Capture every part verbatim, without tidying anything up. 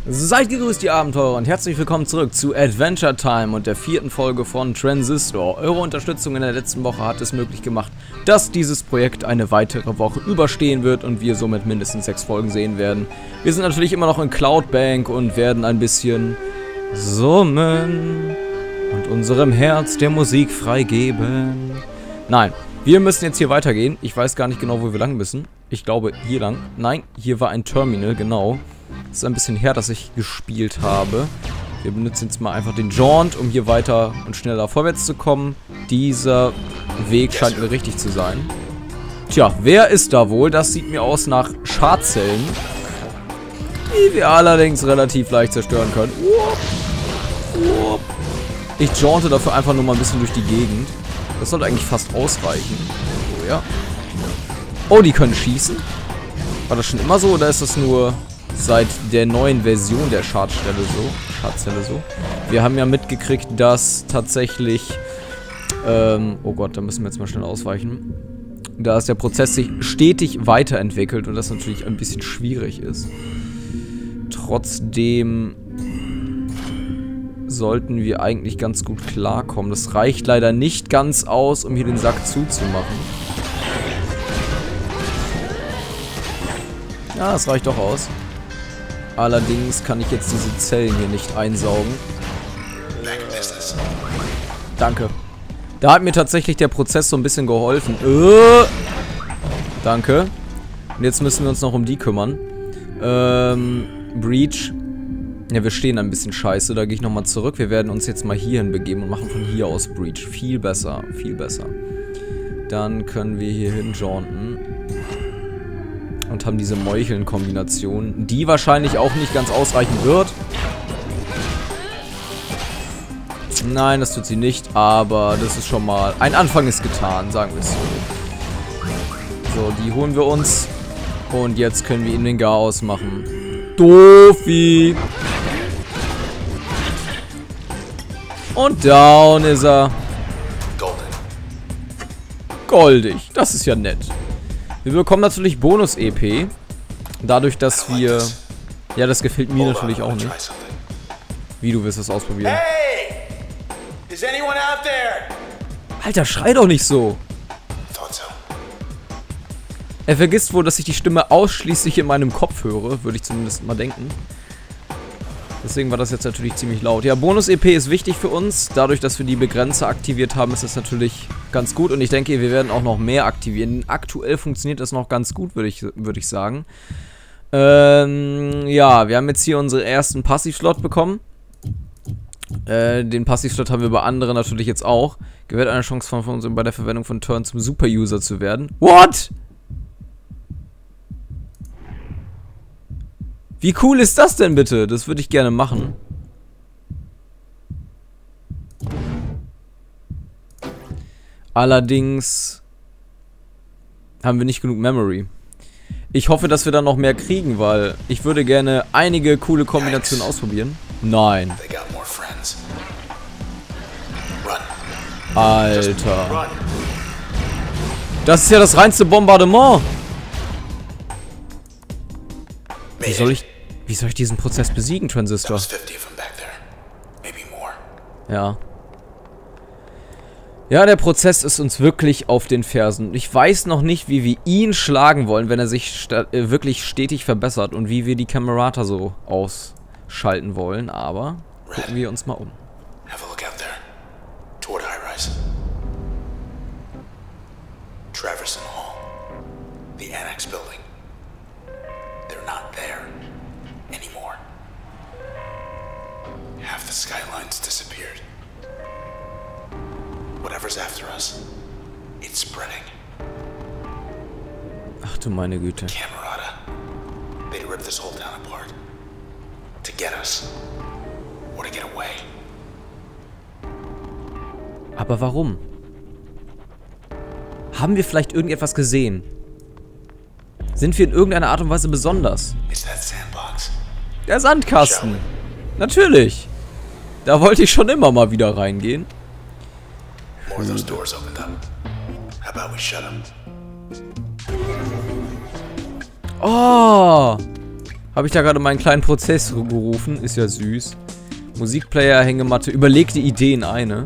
Seid gegrüßt, ihr Abenteurer, und herzlich willkommen zurück zu Adventure Time und der vierten Folge von Transistor. Eure Unterstützung in der letzten Woche hat es möglich gemacht, dass dieses Projekt eine weitere Woche überstehen wird und wir somit mindestens sechs Folgen sehen werden. Wir sind natürlich immer noch in Cloudbank und werden ein bisschen summen und unserem Herz der Musik freigeben. Nein, wir müssen jetzt hier weitergehen. Ich weiß gar nicht genau, wo wir lang müssen. Ich glaube, hier lang. Nein, hier war ein Terminal, genau. Es ist ein bisschen her, dass ich gespielt habe. Wir benutzen jetzt mal einfach den Jaunt, um hier weiter und schneller vorwärts zu kommen. Dieser Weg scheint mir richtig zu sein. Tja, wer ist da wohl? Das sieht mir aus nach Schadzellen, die wir allerdings relativ leicht zerstören können. Ich jaunte dafür einfach nur mal ein bisschen durch die Gegend. Das sollte eigentlich fast ausreichen. Oh ja. Oh, die können schießen? War das schon immer so oder ist das nur seit der neuen Version der Schadstelle so? Schadzelle so? Wir haben ja mitgekriegt, dass tatsächlich ähm, oh Gott, da müssen wir jetzt mal schnell ausweichen. Dass der Prozess sich stetig weiterentwickelt und das natürlich ein bisschen schwierig ist. Trotzdem sollten wir eigentlich ganz gut klarkommen. Das reicht leider nicht ganz aus, um hier den Sack zuzumachen. Ja, das reicht doch aus. Allerdings kann ich jetzt diese Zellen hier nicht einsaugen. Danke. Da hat mir tatsächlich der Prozess so ein bisschen geholfen. Äh, danke. Und jetzt müssen wir uns noch um die kümmern. Ähm, Breach. Ja, wir stehen ein bisschen scheiße. Da gehe ich nochmal zurück. Wir werden uns jetzt mal hierhin begeben und machen von hier aus Breach. Viel besser, viel besser. Dann können wir hier hin jaunten. Und haben diese Meucheln-Kombination, die wahrscheinlich auch nicht ganz ausreichen wird. Nein, das tut sie nicht, aber das ist schon mal... Ein Anfang ist getan, sagen wir es so. So, die holen wir uns. Und jetzt können wir ihm den Garaus machen. Doofi! Und down ist er. Goldig, das ist ja nett. Wir bekommen natürlich Bonus-E P. Dadurch, dass wir... Ja, das gefällt mir natürlich auch nicht. Wie, du willst das ausprobieren? Alter, schrei doch nicht so. Er vergisst wohl, dass ich die Stimme ausschließlich in meinem Kopf höre. Würde ich zumindest mal denken. Deswegen war das jetzt natürlich ziemlich laut. Ja, Bonus-E P ist wichtig für uns. Dadurch, dass wir die Begrenzer aktiviert haben, ist das natürlich ganz gut. Und ich denke, wir werden auch noch mehr aktivieren. Aktuell funktioniert das noch ganz gut, würde ich, würde ich sagen. Ähm, ja, wir haben jetzt hier unsere ersten Passivslot bekommen. Äh, den Passivslot haben wir bei anderen natürlich jetzt auch. Gewährt eine Chance von, von uns bei der Verwendung von Turn zum Super-User zu werden. What? Wie cool ist das denn bitte? Das würde ich gerne machen. Allerdings haben wir nicht genug Memory. Ich hoffe, dass wir dann noch mehr kriegen, weil ich würde gerne einige coole Kombinationen ausprobieren. Nein. Alter. Das ist ja das reinste Bombardement. Wie soll ich... Wie soll ich diesen Prozess besiegen, Transistor? Ja. Ja, der Prozess ist uns wirklich auf den Fersen. Ich weiß noch nicht, wie wir ihn schlagen wollen, wenn er sich sta äh, wirklich stetig verbessert und wie wir die Camerata so ausschalten wollen, aber gucken wir uns mal um. Have a look out there. Toward High-Rise. Traverson Hall. The Annex Building. They're not there. Anymore. Half the skyline's disappeared. Whatever's after us, it's spreading. Ach du meine Güte. Camerata. They'd rip this whole town apart. To get us. Or to get away. Aber warum? Haben wir vielleicht irgendetwas gesehen? Sind wir in irgendeiner Art und Weise besonders? Der Sandkasten. Natürlich. Da wollte ich schon immer mal wieder reingehen. Oh. Habe ich da gerade meinen kleinen Prozess gerufen? Ist ja süß. Musikplayer, Hängematte, überlegte Ideen eine.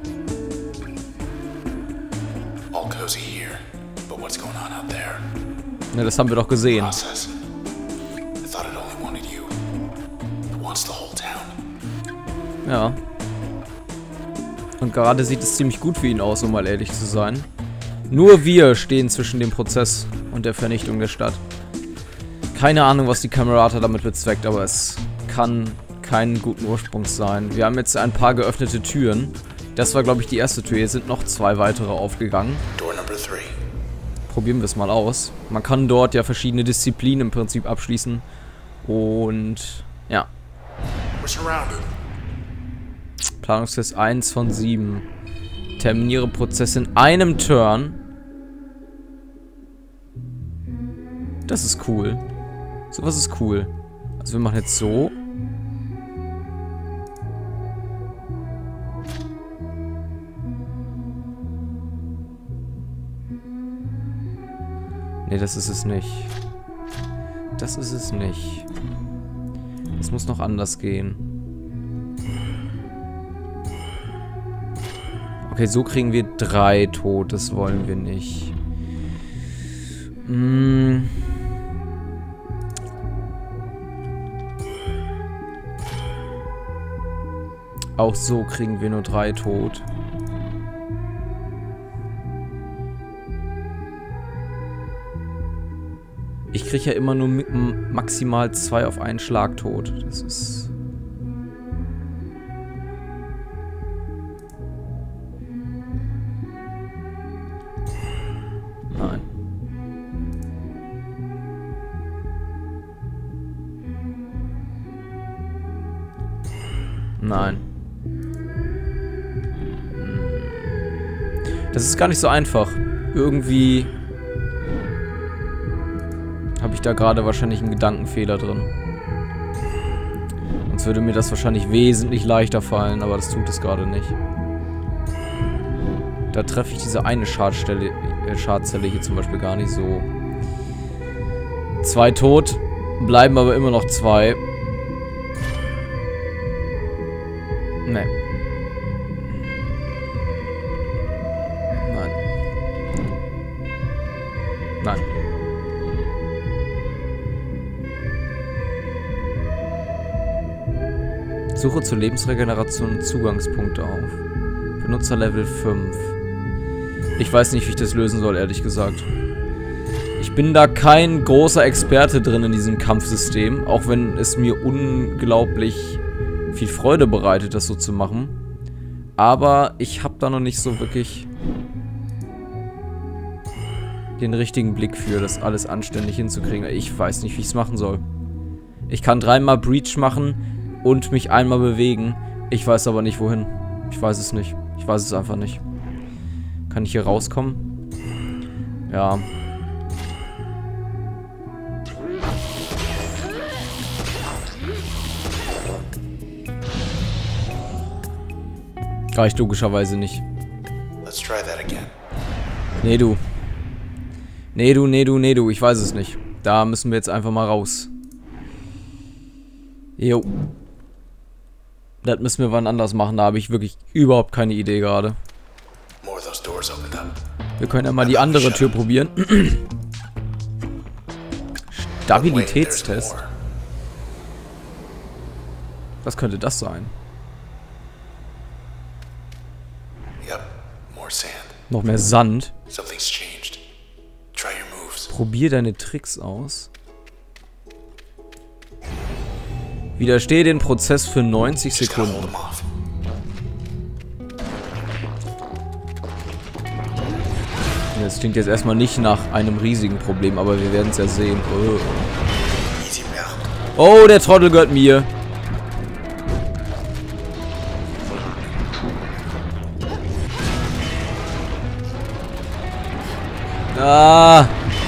All cozy here, but what's going on out there? Ne, das haben wir doch gesehen. Process. I thought it only wanted you. It wants the whole town. Ja. Und gerade sieht es ziemlich gut für ihn aus, um mal ehrlich zu sein. Nur wir stehen zwischen dem Prozess und der Vernichtung der Stadt. Keine Ahnung, was die Camerata damit bezweckt, aber es kann keinen guten Ursprungs sein. Wir haben jetzt ein paar geöffnete Türen. Das war, glaube ich, die erste Tür. Hier sind noch zwei weitere aufgegangen. Door number three. Probieren wir es mal aus. Man kann dort ja verschiedene Disziplinen im Prinzip abschließen. Und ja. We're surrounded. Planungstest eins von sieben. Terminiere Prozess in einem Turn. Das ist cool. Sowas ist cool. Also wir machen jetzt so. Nee, das ist es nicht. Das ist es nicht. Es muss noch anders gehen. Okay, so kriegen wir drei tot. Das wollen wir nicht. Hm. Auch so kriegen wir nur drei tot. Ich kriege ja immer nur maximal zwei auf einen Schlag tot. Das ist... Nein. Nein. Das ist gar nicht so einfach. Irgendwie habe ich da gerade wahrscheinlich einen Gedankenfehler drin. Sonst würde mir das wahrscheinlich wesentlich leichter fallen, aber das tut es gerade nicht. Da treffe ich diese eine Schadstelle, äh, Schadzelle hier zum Beispiel gar nicht so. Zwei tot, bleiben aber immer noch zwei. Nee. Nein. Nein. Suche zur Lebensregeneration Zugangspunkte auf. Benutzer Level fünf. Ich weiß nicht, wie ich das lösen soll, ehrlich gesagt. Ich bin da kein großer Experte drin in diesem Kampfsystem, auch wenn es mir unglaublich viel Freude bereitet, das so zu machen. Aber ich habe da noch nicht so wirklich den richtigen Blick für, das alles anständig hinzukriegen. Ich weiß nicht, wie ich es machen soll. Ich kann dreimal Breach machen und mich einmal bewegen. Ich weiß aber nicht, wohin. Ich weiß es nicht. Ich weiß es einfach nicht. Kann ich hier rauskommen? Ja. Reicht logischerweise nicht. Let's try that again. Nee, du. Nee, du, nee, du, nee, du. Ich weiß es nicht. Da müssen wir jetzt einfach mal raus. Jo. Das müssen wir wann anders machen. Da habe ich wirklich überhaupt keine Idee gerade. Wir können ja mal die andere Tür probieren. Stabilitätstest. Was könnte das sein? Noch mehr Sand. Probier deine Tricks aus. Widerstehe den Prozess für neunzig Sekunden. Das klingt jetzt erstmal nicht nach einem riesigen Problem, aber wir werden es ja sehen. Oh. Oh, der Trottel gehört mir. Ah.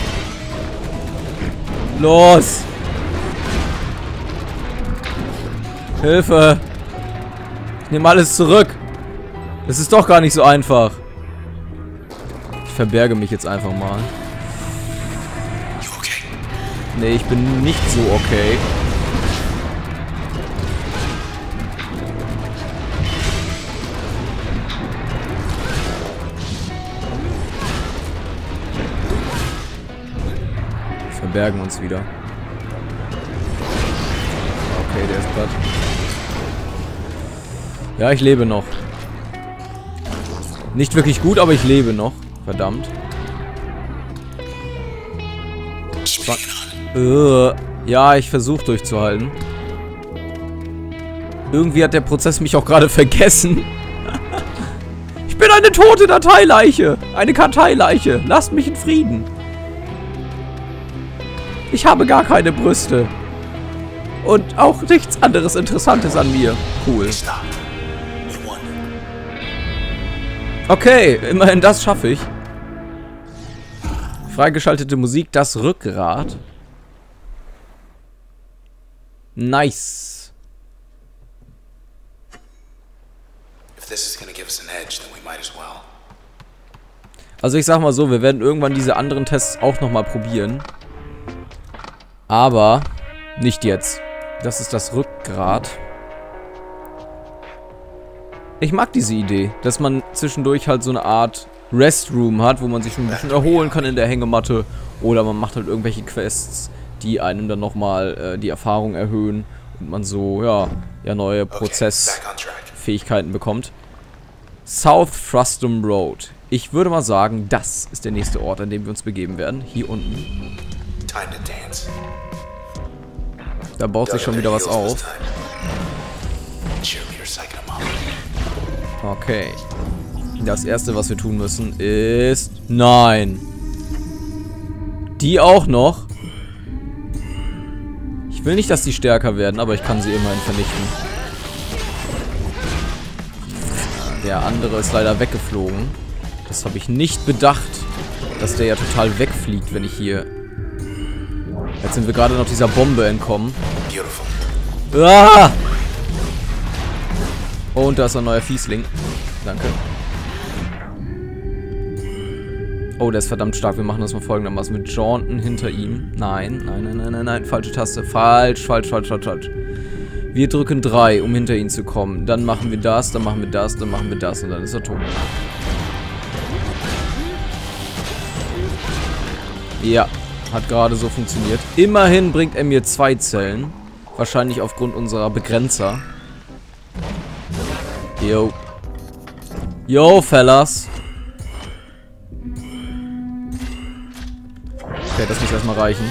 Los. Hilfe. Ich nehme alles zurück. Es ist doch gar nicht so einfach. Ich verberge mich jetzt einfach mal. Nee, ich bin nicht so okay. Wir verbergen uns wieder. Okay, der ist platt. Ja, ich lebe noch. Nicht wirklich gut, aber ich lebe noch. Verdammt. Uh, ja, ich versuche durchzuhalten. Irgendwie hat der Prozess mich auch gerade vergessen. Ich bin eine tote Dateileiche. Eine Karteileiche. Lasst mich in Frieden. Ich habe gar keine Brüste. Und auch nichts anderes Interessantes an mir. Cool. Okay, immerhin das schaffe ich. Freigeschaltete Musik, das Rückgrat. Nice. Also ich sag mal so, wir werden irgendwann diese anderen Tests auch nochmal probieren. Aber nicht jetzt. Das ist das Rückgrat. Ich mag diese Idee, dass man zwischendurch halt so eine Art Restroom hat, wo man sich ein bisschen erholen kann in der Hängematte. Oder man macht halt irgendwelche Quests, die einem dann nochmal äh, die Erfahrung erhöhen und man so, ja, ja neue Prozessfähigkeiten bekommt. South Frustum Road. Ich würde mal sagen, das ist der nächste Ort, an dem wir uns begeben werden. Hier unten. Da baut sich schon wieder was auf. Okay. Das erste, was wir tun müssen, ist... Nein. Die auch noch. Ich will nicht, dass die stärker werden, aber ich kann sie immerhin vernichten. Der andere ist leider weggeflogen. Das habe ich nicht bedacht, dass der ja total wegfliegt, wenn ich hier... Jetzt sind wir gerade noch dieser Bombe entkommen. Ah! Oh, und da ist ein neuer Fiesling. Danke. Oh, der ist verdammt stark. Wir machen das mal folgendermaßen. Wir jaunten hinter ihm. Nein, nein, nein, nein, nein, nein. Falsche Taste. Falsch, falsch, falsch, falsch, falsch. Wir drücken drei, um hinter ihn zu kommen. Dann machen wir das, dann machen wir das, dann machen wir das und dann ist er tot. Ja, hat gerade so funktioniert. Immerhin bringt er mir zwei Zellen. Wahrscheinlich aufgrund unserer Begrenzer. Yo. Yo, Fellas. Okay, das muss erstmal reichen.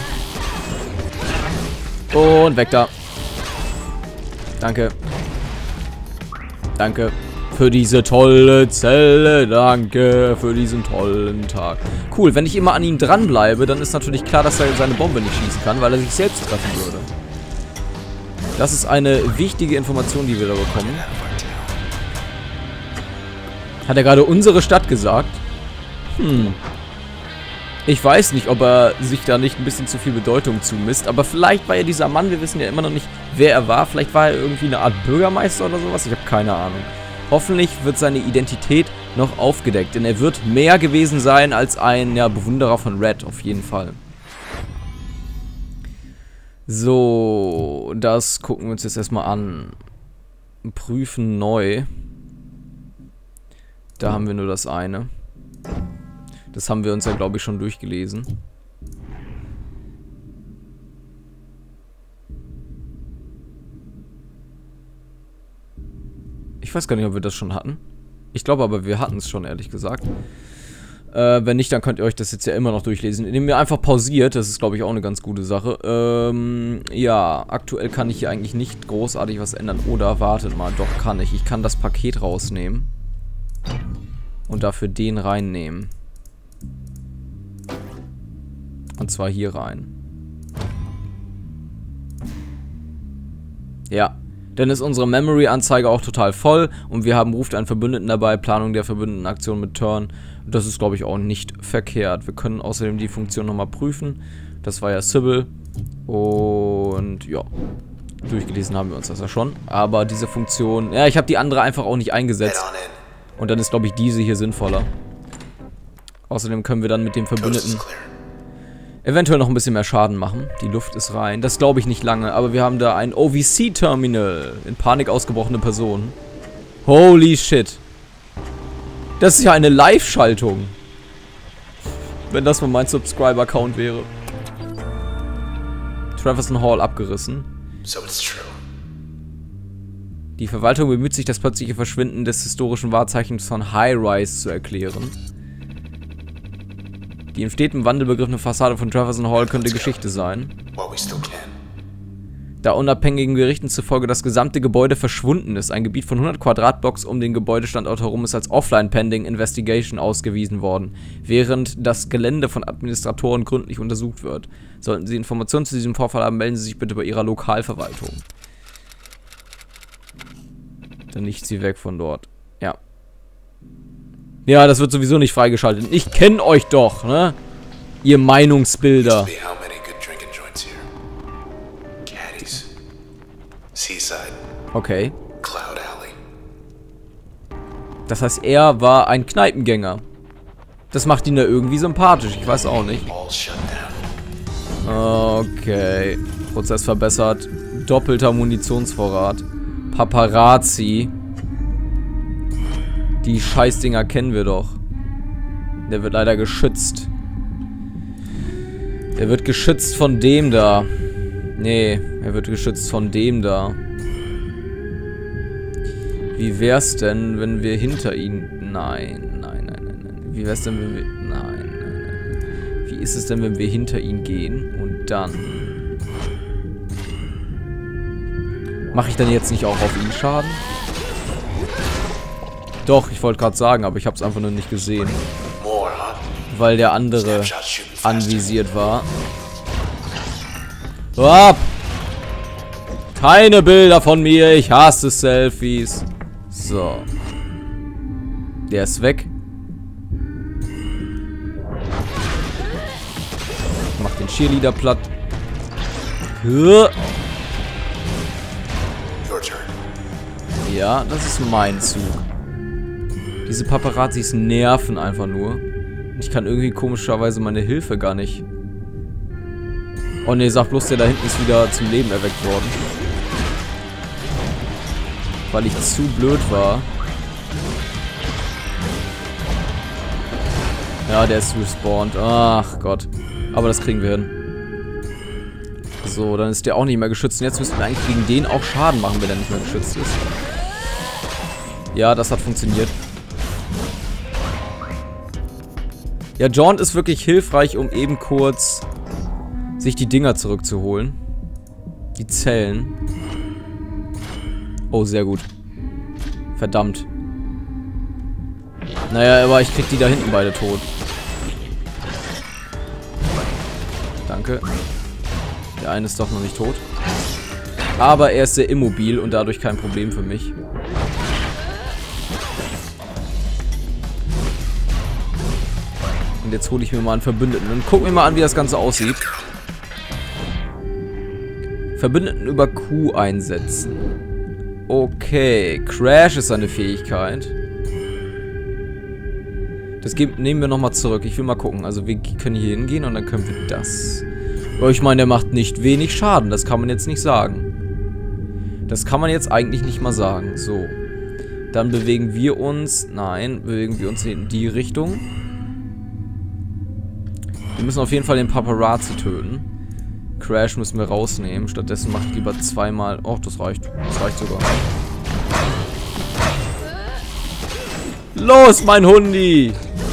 Und weg da. Danke. Danke. Für diese tolle Zelle. Danke für diesen tollen Tag. Cool, wenn ich immer an ihm dranbleibe, dann ist natürlich klar, dass er seine Bombe nicht schießen kann, weil er sich selbst treffen würde. Das ist eine wichtige Information, die wir da bekommen. Hat er gerade unsere Stadt gesagt? Hm. Ich weiß nicht, ob er sich da nicht ein bisschen zu viel Bedeutung zumisst, aber vielleicht war er dieser Mann, wir wissen ja immer noch nicht, wer er war. Vielleicht war er irgendwie eine Art Bürgermeister oder sowas, ich habe keine Ahnung. Hoffentlich wird seine Identität noch aufgedeckt, denn er wird mehr gewesen sein als ein ja, Bewunderer von Red, auf jeden Fall. So, das gucken wir uns jetzt erstmal an. Prüfen neu. Da haben wir nur das eine. Das haben wir uns ja, glaube ich, schon durchgelesen. Ich weiß gar nicht, ob wir das schon hatten. Ich glaube aber, wir hatten es schon, ehrlich gesagt. Äh, wenn nicht, dann könnt ihr euch das jetzt ja immer noch durchlesen. Indem ihr einfach pausiert, das ist, glaube ich, auch eine ganz gute Sache. Ähm, ja, aktuell kann ich hier eigentlich nicht großartig was ändern. Oder, wartet mal, doch kann ich. Ich kann das Paket rausnehmen. Und dafür den reinnehmen. Und zwar hier rein. Ja. Dann ist unsere Memory-Anzeige auch total voll. Und wir haben ruft einen Verbündeten dabei. Planung der verbündeten Aktion mit Turn. Das ist, glaube ich, auch nicht verkehrt. Wir können außerdem die Funktion nochmal prüfen. Das war ja Sybil. Und ja. Durchgelesen haben wir uns das ja schon. Aber diese Funktion... Ja, ich habe die andere einfach auch nicht eingesetzt. Und dann ist, glaube ich, diese hier sinnvoller. Außerdem können wir dann mit dem Verbündeten Eventuell noch ein bisschen mehr Schaden machen. Die Luft ist rein. Das glaube ich nicht lange. Aber wir haben da ein O V C-Terminal. In Panik ausgebrochene Personen. Holy shit. Das ist ja eine Live-Schaltung. Wenn das mal mein Subscriber-Count wäre. Traverson Hall abgerissen. So it's true. Die Verwaltung bemüht sich, das plötzliche Verschwinden des historischen Wahrzeichens von High-Rise zu erklären. Die im steten Wandel begriffene Fassade von Traverson Hall könnte Geschichte sein. While we still can. Da unabhängigen Berichten zufolge das gesamte Gebäude verschwunden ist. Ein Gebiet von hundert Quadratblocks um den Gebäudestandort herum ist als Offline Pending Investigation ausgewiesen worden, während das Gelände von Administratoren gründlich untersucht wird. Sollten Sie Informationen zu diesem Vorfall haben, melden Sie sich bitte bei Ihrer Lokalverwaltung. Dann nicht Sie weg von dort. Ja. Ja, das wird sowieso nicht freigeschaltet. Ich kenne euch doch, ne? Ihr Meinungsbilder. Okay. Cloud Alley. Das heißt, er war ein Kneipengänger. Das macht ihn da irgendwie sympathisch. Ich weiß auch nicht. All shut down. Okay. Prozess verbessert. Doppelter Munitionsvorrat. Paparazzi. Die Scheißdinger kennen wir doch. Der wird leider geschützt. Der wird geschützt von dem da. Nee, er wird geschützt von dem da. Wie wär's denn, wenn wir hinter ihn... Nein, nein, nein, nein, nein. Wie wär's denn, wenn wir... Nein, nein, nein. Wie ist es denn, wenn wir hinter ihn gehen und dann... Mache ich dann jetzt nicht auch auf ihn Schaden? Doch, ich wollte gerade sagen, aber ich habe es einfach nur nicht gesehen. More, huh? Weil der andere Snapshot shooting faster. anvisiert war. Ab! Keine Bilder von mir, ich hasse Selfies. So. Der ist weg. Mach den Cheerleader platt. Your turn. Ja, das ist mein Zug. Diese Paparazzis nerven einfach nur. Ich kann irgendwie komischerweise meine Hilfe gar nicht. Oh ne, sag bloß, der da hinten ist wieder zum Leben erweckt worden. Weil ich zu blöd war. Ja, der ist respawned. Ach Gott. Aber das kriegen wir hin. So, dann ist der auch nicht mehr geschützt. Und jetzt müssen wir eigentlich gegen den auch Schaden machen, wenn er nicht mehr geschützt ist. Ja, das hat funktioniert. Ja, Jaunt ist wirklich hilfreich, um eben kurz sich die Dinger zurückzuholen. Die Zellen. Oh, sehr gut. Verdammt. Naja, aber ich krieg die da hinten beide tot. Danke. Der eine ist doch noch nicht tot. Aber er ist sehr immobil und dadurch kein Problem für mich. Und jetzt hole ich mir mal einen Verbündeten und guck mir mal an, wie das Ganze aussieht. Verbündeten über Q einsetzen. Okay, Crash ist seine Fähigkeit. Das nehmen wir nochmal zurück. Ich will mal gucken. Also wir können hier hingehen und dann können wir das. Aber ich meine, der macht nicht wenig Schaden. Das kann man jetzt nicht sagen. Das kann man jetzt eigentlich nicht mal sagen. So. Dann bewegen wir uns... Nein, bewegen wir uns in die Richtung. Wir müssen auf jeden Fall den Paparazzi töten. Crash müssen wir rausnehmen. Stattdessen mache ich lieber zweimal... Oh, das reicht. Das reicht sogar. Los, mein Hundi!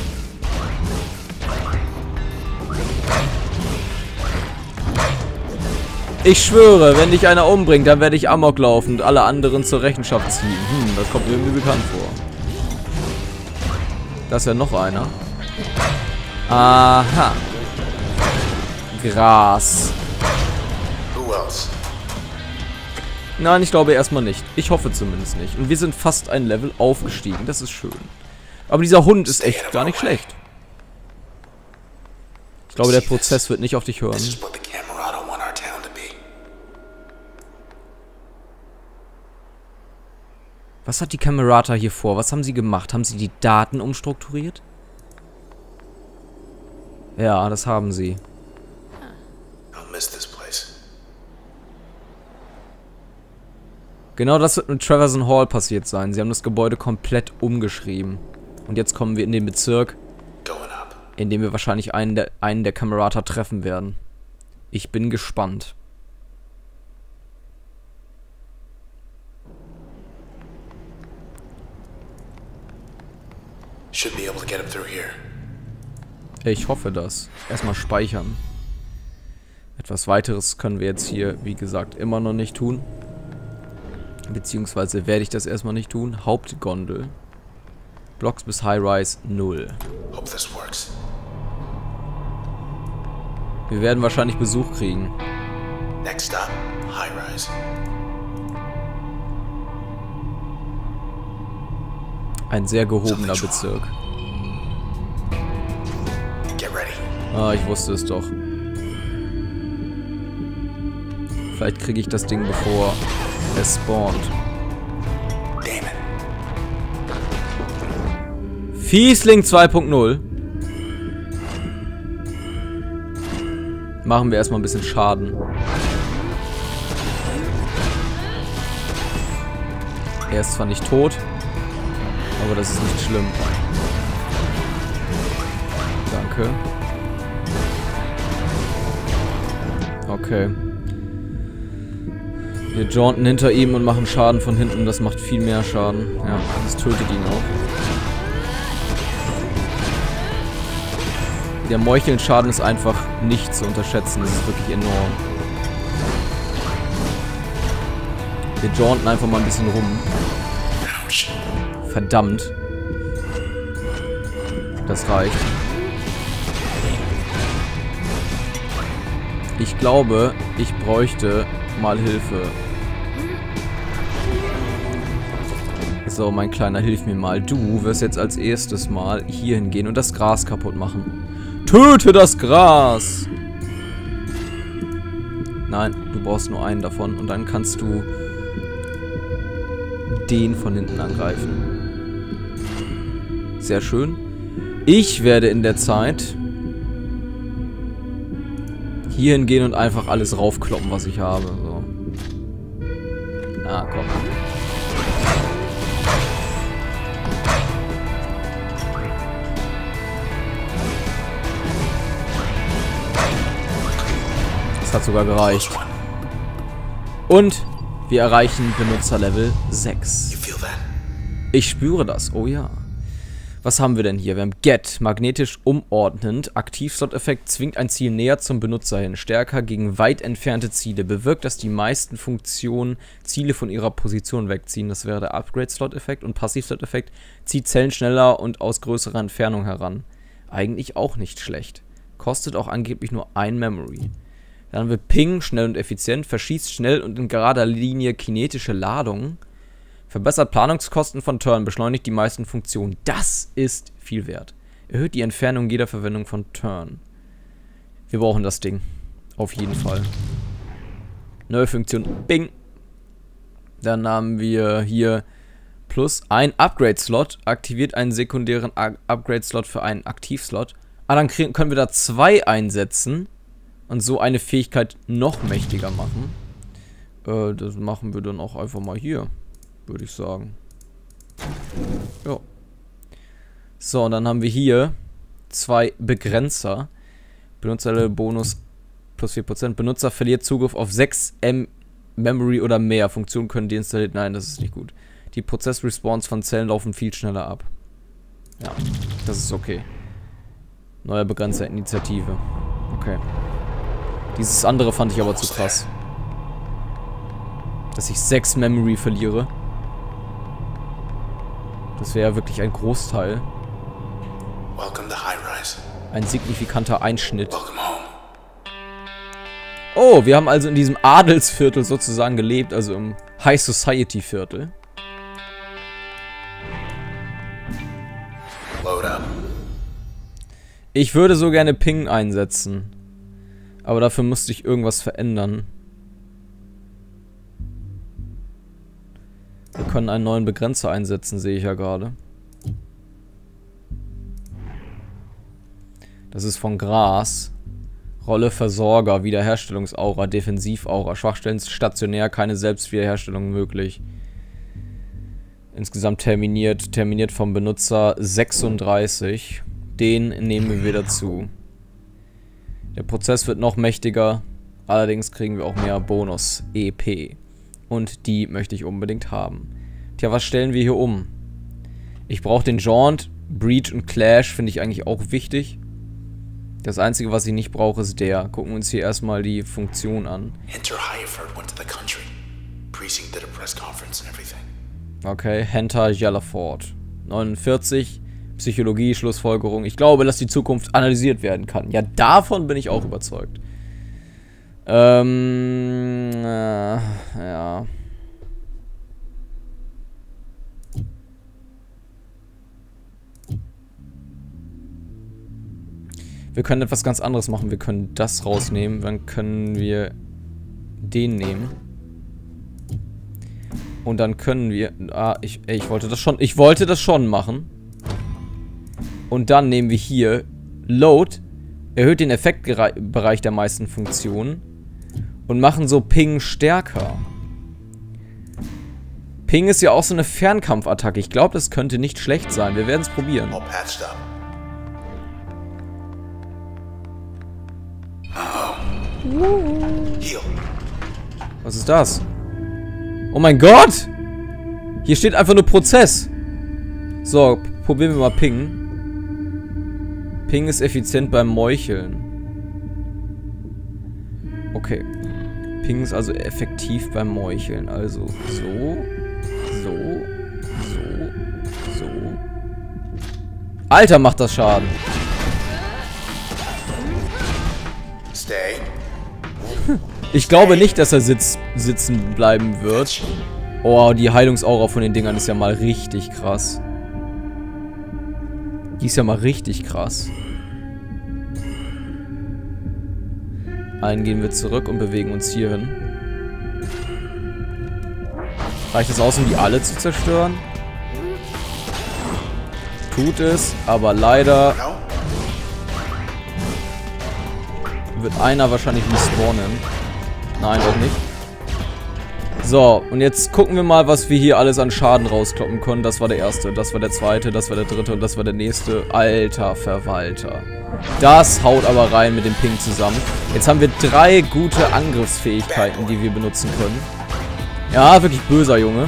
Ich schwöre, wenn dich einer umbringt, dann werde ich Amok laufen und alle anderen zur Rechenschaft ziehen. Hm, das kommt mir irgendwie bekannt vor. Da ist ja noch einer. Aha. Gras. Who else? Nein, ich glaube erstmal nicht. Ich hoffe zumindest nicht. Und wir sind fast ein Level aufgestiegen. Das ist schön. Aber dieser Hund ist echt gar nicht schlecht. Ich glaube, der Prozess wird nicht auf dich hören. This is what the Camerata want our town to be. Was hat die Camerata hier vor? Was haben sie gemacht? Haben sie die Daten umstrukturiert? Ja, das haben sie. Genau das wird mit Traverson Hall passiert sein. Sie haben das Gebäude komplett umgeschrieben. Und jetzt kommen wir in den Bezirk, in dem wir wahrscheinlich einen der, einen der Camerata treffen werden. Ich bin gespannt. Should be able to get him through here. Ich hoffe das. Erstmal speichern. Etwas weiteres können wir jetzt hier, wie gesagt, immer noch nicht tun. Beziehungsweise werde ich das erstmal nicht tun. Hauptgondel. Blocks bis High-Rise null. Hope this works. Wir werden wahrscheinlich Besuch kriegen. Next stop, High-Rise. Ein sehr gehobener Bezirk. Get ready. Ah, ich wusste es doch. Vielleicht kriege ich das Ding, bevor es spawnt. Damn it. Fiesling zwei Punkt null. Machen wir erstmal ein bisschen Schaden. Er ist zwar nicht tot, aber das ist nicht schlimm. Danke. Okay. Wir jaunten hinter ihm und machen Schaden von hinten. Das macht viel mehr Schaden. Ja, das tötet ihn auch. Der Meucheln-Schaden ist einfach nicht zu unterschätzen. Das ist wirklich enorm. Wir jaunten einfach mal ein bisschen rum. Verdammt. Das reicht. Ich glaube, ich bräuchte mal Hilfe. So, mein Kleiner, hilf mir mal. Du wirst jetzt als erstes mal hier hingehen und das Gras kaputt machen. Töte das Gras! Nein, du brauchst nur einen davon und dann kannst du den von hinten angreifen. Sehr schön. Ich werde in der Zeit hier hingehen und einfach alles raufkloppen, was ich habe. So. Na, komm. Das hat sogar gereicht. Und wir erreichen Benutzerlevel sechs. Ich spüre das, oh ja. Was haben wir denn hier? Wir haben Get, magnetisch umordnend. Aktivslot-Effekt zwingt ein Ziel näher zum Benutzer hin. Stärker gegen weit entfernte Ziele. Bewirkt, dass die meisten Funktionen Ziele von ihrer Position wegziehen. Das wäre der Upgrade-Slot-Effekt. Und Passivslot-Effekt zieht Zellen schneller und aus größerer Entfernung heran. Eigentlich auch nicht schlecht. Kostet auch angeblich nur ein Memory. Dann haben wir Ping, schnell und effizient. Verschießt schnell und in gerader Linie kinetische Ladungen. Verbessert Planungskosten von Turn, beschleunigt die meisten Funktionen. Das ist viel wert. Erhöht die Entfernung jeder Verwendung von Turn. Wir brauchen das Ding. Auf jeden Fall. Neue Funktion. Bing. Dann haben wir hier plus ein Upgrade-Slot. Aktiviert einen sekundären Upgrade-Slot für einen Aktivslot. Ah, dann kriegen, können wir da zwei einsetzen. Und so eine Fähigkeit noch mächtiger machen. Äh, das machen wir dann auch einfach mal hier. Würde ich sagen. Ja. So, und dann haben wir hier zwei Begrenzer. Benutzerlevel-Bonus plus vier Prozent. Benutzer verliert Zugriff auf sechs M Memory oder mehr. Funktionen können deinstalliert. Nein, das ist nicht gut. Die Prozess-Response von Zellen laufen viel schneller ab. Ja, das ist okay. Neuer Begrenzer, Initiative. Okay. Dieses andere fand ich aber zu krass. Dass ich sechs Memory verliere. Das wäre ja wirklich ein Großteil. Ein signifikanter Einschnitt. Oh, wir haben also in diesem Adelsviertel sozusagen gelebt, also im High Society Viertel. Ich würde so gerne Ping einsetzen. Aber dafür musste ich irgendwas verändern. Wir können einen neuen Begrenzer einsetzen, sehe ich ja gerade. Das ist von Gras. Rolle Versorger, Wiederherstellungsaura, Defensivaura, Schwachstellen stationär, keine Selbstwiederherstellung möglich. Insgesamt terminiert, terminiert vom Benutzer sechsunddreißig. Den nehmen wir wieder zu. Der Prozess wird noch mächtiger, allerdings kriegen wir auch mehr Bonus-E P. Und die möchte ich unbedingt haben. Tja, was stellen wir hier um? Ich brauche den Jaunt, Breach und Clash finde ich eigentlich auch wichtig. Das Einzige, was ich nicht brauche, ist der. Gucken wir uns hier erstmal die Funktion an. Enter Highford went to the country. Precinct did a press conference and everything. Okay, Hunter Yellowford. neunundvierzig, Psychologie, Schlussfolgerung. Ich glaube, dass die Zukunft analysiert werden kann. Ja, davon bin ich auch überzeugt. Ähm, äh, ja. Wir können etwas ganz anderes machen. Wir können das rausnehmen. Dann können wir den nehmen. Und dann können wir... Ah, ich, ich wollte das schon... Ich wollte das schon machen. Und dann nehmen wir hier Load. Erhöht den Effektbereich der meisten Funktionen. Und machen so Ping stärker. Ping ist ja auch so eine Fernkampfattacke. Ich glaube, das könnte nicht schlecht sein. Wir werden es probieren. All patched up. Heal. Was ist das? Oh mein Gott! Hier steht einfach nur Prozess. So, probieren wir mal Ping. Ping ist effizient beim Meucheln. Okay. Ping ist also effektiv beim Meucheln. Also so, so, so, so. Alter, macht das Schaden. Stay. Ich glaube nicht, dass er sitz, sitzen bleiben wird. Oh, die Heilungsaura von den Dingern ist ja mal richtig krass. Die ist ja mal richtig krass. Einen gehen wir zurück und bewegen uns hier hin. Reicht das aus, um die alle zu zerstören? Tut es, aber leider wird einer wahrscheinlich respawnen. Nein, doch nicht. So, und jetzt gucken wir mal, was wir hier alles an Schaden rauskloppen können. Das war der erste, das war der zweite, das war der dritte und das war der nächste. Alter Verwalter. Das haut aber rein mit dem Ping zusammen. Jetzt haben wir drei gute Angriffsfähigkeiten, die wir benutzen können. Ja, wirklich böser Junge.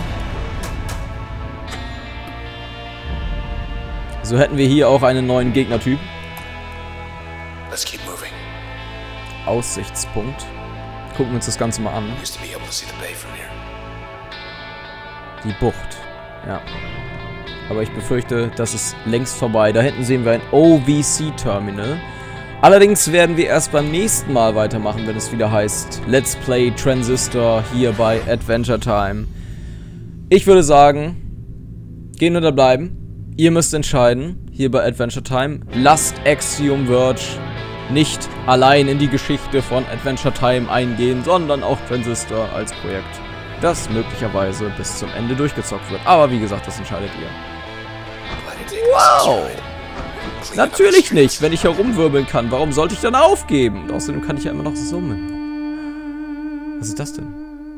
So hätten wir hier auch einen neuen Gegnertyp. Let's keep moving. Aussichtspunkt. Gucken wir uns das Ganze mal an. Used to be able to see the bay from here. Die Bucht. Ja. Aber ich befürchte, das ist längst vorbei. Da hinten sehen wir ein O V C-Terminal. Allerdings werden wir erst beim nächsten Mal weitermachen, wenn es wieder heißt Let's Play Transistor hier bei Adventure Time. Ich würde sagen, gehen oder bleiben. Ihr müsst entscheiden, hier bei Adventure Time. Lasst Axiom Verge nicht allein in die Geschichte von Adventure Time eingehen, sondern auch Transistor als Projekt, das möglicherweise bis zum Ende durchgezockt wird. Aber wie gesagt, das entscheidet ihr. Wow! Natürlich nicht, wenn ich herumwirbeln kann. Warum sollte ich dann aufgeben? Und außerdem kann ich ja immer noch summen. Was ist das denn?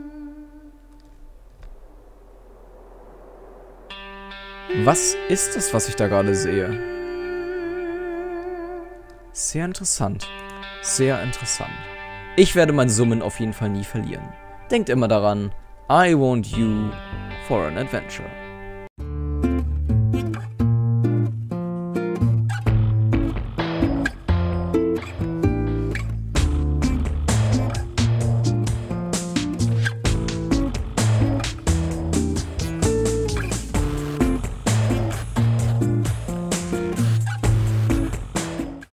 Was ist das, was ich da gerade sehe? Sehr interessant. Sehr interessant. Ich werde mein Summen auf jeden Fall nie verlieren. Denkt immer daran, I want you for an adventure.